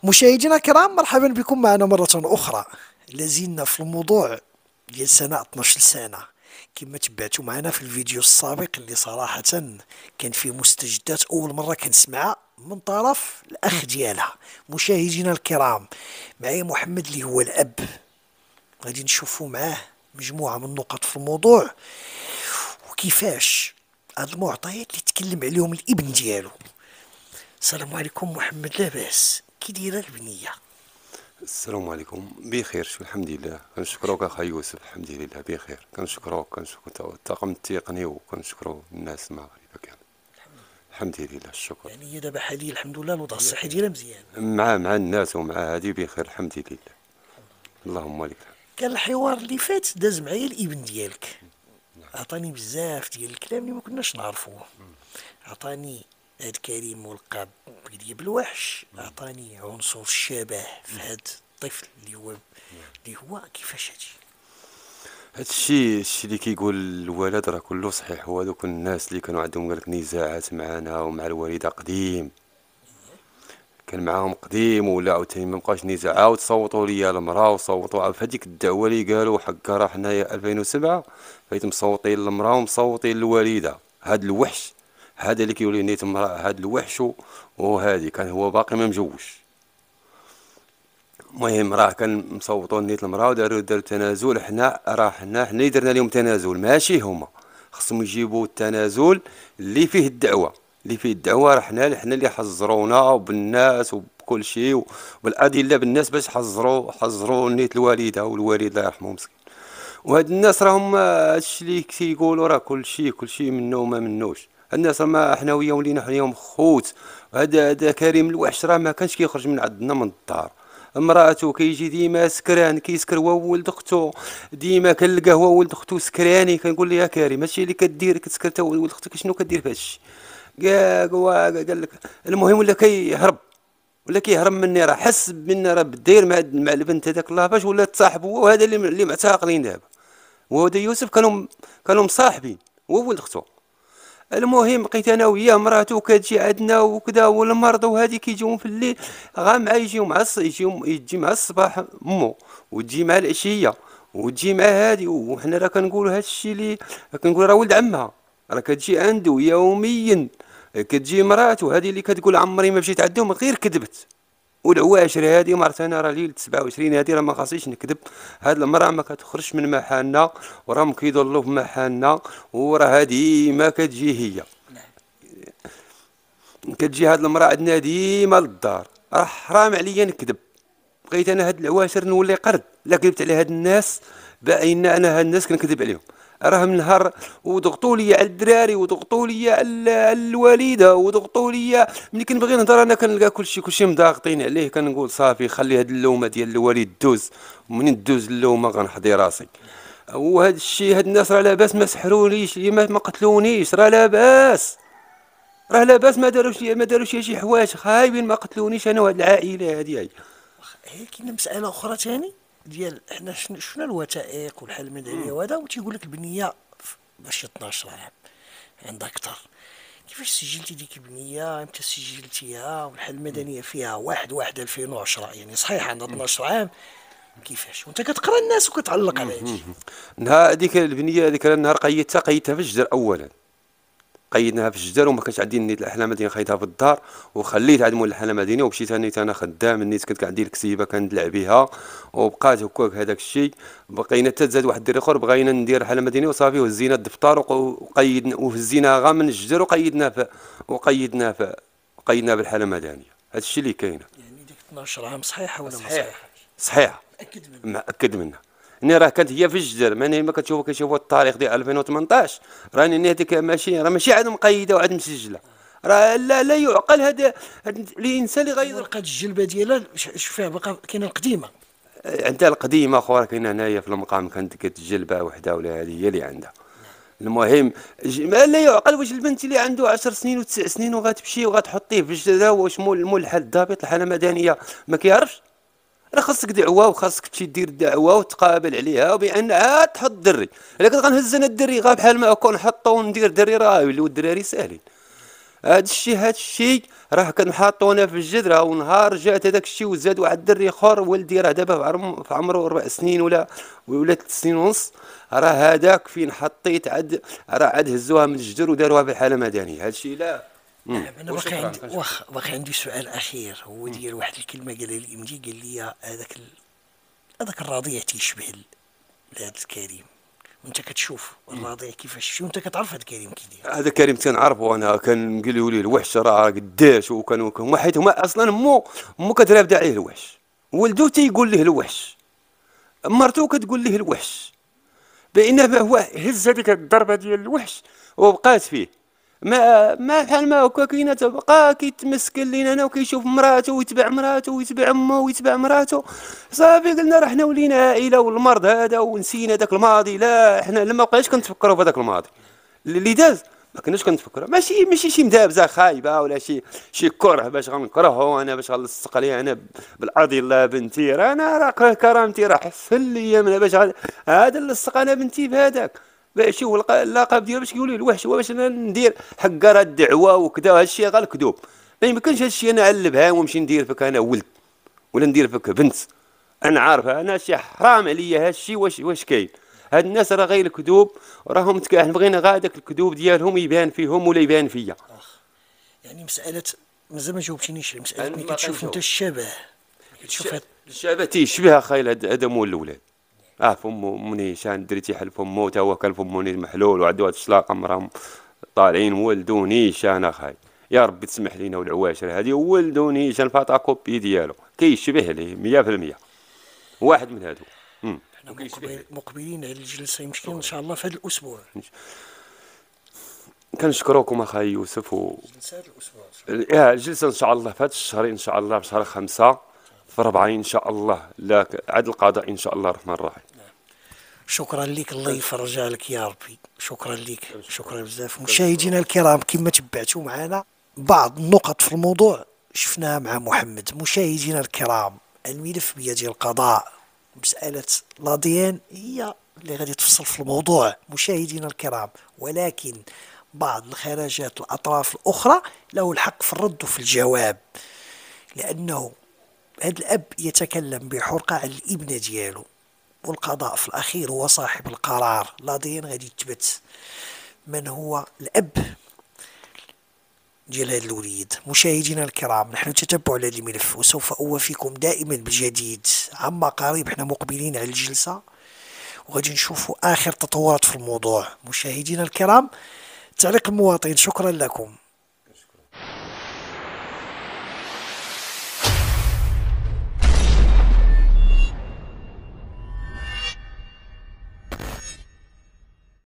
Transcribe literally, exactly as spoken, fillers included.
مشاهدينا الكرام، مرحبا بكم معنا مرة أخرى. لازلنا في الموضوع ديال سنة اثناش سنة. كما تبعتوا معنا في الفيديو السابق اللي صراحة كان فيه مستجدات أول مرة كنسمعها من طرف الأخ ديالها. مشاهدينا الكرام، معايا محمد اللي هو الأب، غادي نشوفوا معاه مجموعة من النقط في الموضوع وكيفاش هاد المعطيات اللي تكلم عليهم الابن ديالو. السلام عليكم محمد، لاباس؟ كي دايره البنيه؟ السلام عليكم، بخير شو الحمد لله. كنشكروك اخا يوسف، الحمد لله بخير. كنشكروك كنشكرو الطاقم التقني وكنشكرو الناس المغاربه كامل. الحمد لله الشكر. يعني هي دابا حاليا الحمد لله الوضع الصحي ديالها مزيان؟ مع مع الناس ومع هادي بخير الحمد لله. اللهم لك الحمد. كان الحوار اللي فات داز معايا الابن ديالك، عطاني بزاف ديال الكلام اللي ما كناش نعرفوه. عطاني هاد كريم ملقب بدياب الوحش، عطاني عنصر الشبه في هاد الطفل اللي هو اللي هو كيفاش هادشي؟ هادشي الشي اللي كيقول الولد راه كله صحيح. هو دوك الناس اللي كانوا عندهم قالك نزاعات معنا ومع الوالده قديم، كان معاهم قديم ولا عاوتاني ما بقاش نزاع، عاود صوتوا ليا المراه وصوتوا في هذيك الدعوه اللي قالوا حقا راه حنايا ألفين وسبعة فايت مصوتين للمراه ومصوتين للوالده. هاد الوحش هذا اللي كيولي نيت المراه، هاد الوحش وهادي كان هو باقي ما مجوش. المهم راه كان مصوتوا نيت المراه وداروا داروا تنازل. حنا راه حنا حنا اللي درنا لهم تنازل ماشي هما. خصهم يجيبوا التنازل اللي فيه الدعوه، اللي فيه الدعوه راه حنا حنا اللي حزرونا وبالناس وبكل شيء وبالادله بالناس باش حزروا حزروا نيت الوالده والوالد الله يرحمه مسكين. وهاد الناس راهم هادشي اللي كيقولوا راه كل شيء كل شيء منه وما منوش. هاد الناس راه ما حنا وياهم ولينا حنا خوت. هذا هذا كريم الوحش راه ما كانش كيخرج من عندنا من الدار. امراته كيجي ديما سكران، كيسكر هو وولد اختو. ديما كنلقاه هو وولد اختو سكراني، كنقول ليه يا كريم هادشي اللي كدير كتسكر تا ولد اختك شنو كدير في هادشي؟ قال لك المهم ولا كيهرب ولا كيهرب مني. راه حس بان راه بداير مع مع البنت هذاك الله باش ولا تصاحب هو، وهذا اللي اللي معتقلين دابا. وهذا يوسف كانوا كانوا مصاحبين هو ولد اختو. المهم بقيت انا وياه مراته كتجي عندنا وكذا، والمرضى وهذه كيجيو في الليل غا مع يجيو مع يجيو يجي مع الصباح مو، وتجي مع العشيه، وتجي مع هادي. وحنا راه كنقولوا هذا الشيء اللي كنقول راه ولد عمها، راه كتجي عنده يوميا. كتجي مراته هذه اللي كتقول عمري ما مشيت عندهم غير كذبت. والعواشر هذه مرت انا راه ليله سبعة وعشرين هذه راه ما خاصنيش نكذب. هاد المراه ما كتخرجش من محلنا وراهم كيضلوا في محلنا، وراه ديما كتجي هي. كتجي هاد المراه عندنا ديما للدار. راه حرام عليا نكذب. بقيت انا هاد العواشر نولي قرد. لا كذبت على هاد الناس باين انا هاد الناس كنكذب عليهم. راه من نهار وضغطوا لي على الدراري وضغطوا لي على الوالده وضغطوا لي. ملي كنبغي نهضر انا كنلقى كلشي كلشي مضاغطين عليه. كنقول صافي خلي هاد اللومه ديال الوالد دوز، ومنين دوز اللومه غنحضي راسي. وهاد الشيء هاد الناس راه لاباس ما سحرونيش، ما ما قتلونيش، راه لاباس راه لاباس ما داروش ما داروش شي حوايج خايبين ما قتلونيش انا وهاد العائله هادي. هاي هي كاينه مساله اخرى ثاني ديال حنا شفنا الوثائق والحاله المدنيه وهذا، وتيقول لك البنيه ماشي اثناش عام عندها اكثر. كيفاش سجلتي ديك البنيه؟ امتى سجلتيها؟ والحاله المدنيه فيها واحد واحد ألفين وعشرة، يعني صحيح عندها اثناش عام. كيفاش وانت كتقرا الناس وكتعلق على هادشي؟ نهار هذيك البنيه هذيك النهار قيدتها قيدتها في الجدر اولا. قيدناها في الجدار وما كانش عندي نيت الاحلام المدنيه، خيتها في الدار وخليت عند مول الاحلام المدنيه ومشيت نيت انا خدام. نيت كنت عندي الكسيبه كندلع بها وبقات هكاك هذاك الشيء. بقينا حتى تزاد واحد الدري اخر بغينا ندير الاحلام المدنيه وصافي، وهزينا الدفتر وقيدنا وهزيناها غا من الجدر وقيدناه في وقيدناه في وقيدناه بالحاله المدنيه. هذا الشيء اللي كاينه. يعني ديك اثناش عام صحيحه ولا ما صحيح صحيحه؟ صحيحه متاكد منها؟ مأكد منها. اني راه كانت هي في الجدر، ماني ما كتشوفوا كيشوفوا التاريخ ديال ألفين وثمنطاش. راني هذيك ماشي راه ماشي عاد مقيده وعاد مسجله. راه لا لا يعقل هذا هذا الانسان اللي غير. ورقه الجلبه ديالها شوف فيها باقا كاينه القديمه. عندها القديمه اخرى كاينه هنايا في المقام، كانت كتجلبها وحده ولا هذه هي اللي عندها. المهم ما لا يعقل واش البنت اللي عنده عشر سنين وتسع سنين وغتمشي وغتحطيه في الجدر، واش مول مول الحال الضابط الحاله المدنيه ما كيعرفش؟ راه خاصك دعوه وخاصك تمشي دير دعوه وتقابل عليها وبان عاد تحط الدري. الا كنت غنهز انا الدري غا بحال ما كون نحطو وندير دري راه يوليو الدراري ساهلين. هاد الشيء هاد الشيء راه كنحطونا في الجد، راه ونهار جات هذاك الشيء وزاد واحد الدري اخر ولدي راه دابا في عرم- في عمره اربع سنين ولا ولا ثلاث سنين ونص، راه هذاك فين حطيت عاد راه عاد هزوها من الجدر وداروها في الحاله مدنيه. هاد الشيء لا. امم نعم. انا باقي وشكرا عندي كنشكرك. واخ باقي عندي سؤال اخير، هو ديال واحد الكلمه قالها لي امتي، قال لي هذاك ال... هذاك الرضيع تيشبه ل- لهذا الكريم، وانت كتشوف الرضيع كيفاش شي، وانت كتعرف هذا الكريم كي داير. هذا كريم تنعرفو انا، كان نقولوا ليه الوحش راه قداش، وكانوا هما حيت هما اصلا مو مو كترافد عليه الوحش، ولدو تيقول ليه الوحش، مرتو كتقول ليه الوحش، بينما هو هز هذيك الضربه ديال الوحش وبقات فيه. ما ما بحال ما هكا كاينه، تبقى كيتمسكن لينا انا وكيشوف مراته ويتبع مراته ويتبع امه ويتبع مراته. صافي قلنا راه حنا ولينا عائله والمرض هذا ونسينا داك الماضي. لا حنا لما بقيناش كنتفكروا في هذاك الماضي اللي داز، ما كناش كنتفكروا. ماشي ماشي شي مدابزه خايبه ولا شي شي كره باش غنكرهو انا، باش غنلصق عليه انا بالقضيه. لا بنتي راه انا راه كرامتي راه حسن ليا من باش غاد- هذا اللصق انا بنتي بهذاك. باش هو الق- اللقب ديالو باش كيقولوا الوحش، هو باش انا ندير حق راه الدعوه وكذا. هذا الشيء غير الكذوب، ما يمكنش هذا الشيء انا علبها ونمشي ندير فيك انا ولد ولا ندير فيك بنت. انا عارفه انا شي حرام عليا هذا الشيء. واش واش كاين؟ هاد الناس راه غير الكذوب، راهم تك... احنا بغينا غير داك الكذوب ديالهم يبان فيهم ولا يبان فيا. اخ، يعني مساله مازال ما جاوبتنيش، مساله انا ملي ما كتشوف انت كنجاوب. الشبه، الش... كتشوف هاد. الشعب تيشبه خايل هاد هذا مول الاولاد. اه فمو مني شان دري تيحل فمو تا هو كان فمو ني محلول وعندو هاد الشلاقه راهم طالعين ولدوني شان اخاي. يا ربي تسمح لينا والعواشر هادي ولدوني شان فاطاكوبي ديالو كيشبه ليه مية في المية. واحد من هادو. امم حنا وكيشبه مقبل ليه. مقبلين على الجلسه يمكن ان شاء الله في هذا الاسبوع. كنشكروكم اخاي يوسف و جلسه هذا الاسبوع ان شاء الله. يا الجلسه ان شاء الله في هذا الشهر ان شاء الله، في شهر خمسة في ربعة ان شاء الله، لا عاد القضاء ان شاء الله الرحمن الرحيم. شكرا لك، الله يفرج عليك يا ربي. شكرا لك، كنشكرك. شكرا بزاف. كنشكرك. مشاهدينا الكرام، كما تبعتوا معنا بعض النقط في الموضوع شفناها مع محمد. مشاهدينا الكرام، الملف بيد القضاء، مسألة لادين هي اللي غادي تفصل في الموضوع مشاهدينا الكرام، ولكن بعض الخرجات الأطراف الأخرى له الحق في الرد وفي الجواب، لأنه هذا الأب يتكلم بحرقة على الابنة ديالو، والقضاء في الأخير هو صاحب القرار. لادين غادي يثبت من هو الأب ديال هذا الوليد. مشاهدينا الكرام، نحن نتتبع هذا الملف وسوف أوافيكم دائما بالجديد عما قريب. احنا مقبلين على الجلسة وغادي نشوفوا آخر تطورات في الموضوع. مشاهدينا الكرام، تعليق المواطن. شكرا لكم.